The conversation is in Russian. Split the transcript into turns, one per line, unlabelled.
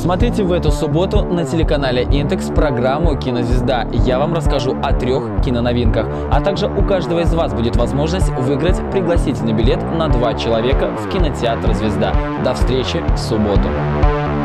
Смотрите в эту субботу на телеканале Интекс программу «Кинозвезда». Я вам расскажу о 3 киноновинках. А также у каждого из вас будет возможность выиграть пригласительный билет на 2 человека в кинотеатр «Звезда». До встречи в субботу.